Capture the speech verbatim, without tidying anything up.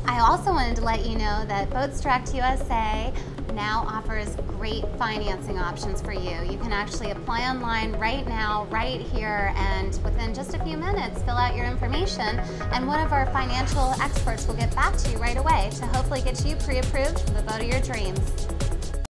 I also wanted to let you know that Boats Direct U S A now offers great financing options for you. You can actually apply online right now, right here, and within just a few minutes, fill out your information, and one of our financial experts will get back to you right away to hopefully get you pre-approved for the boat of your dreams.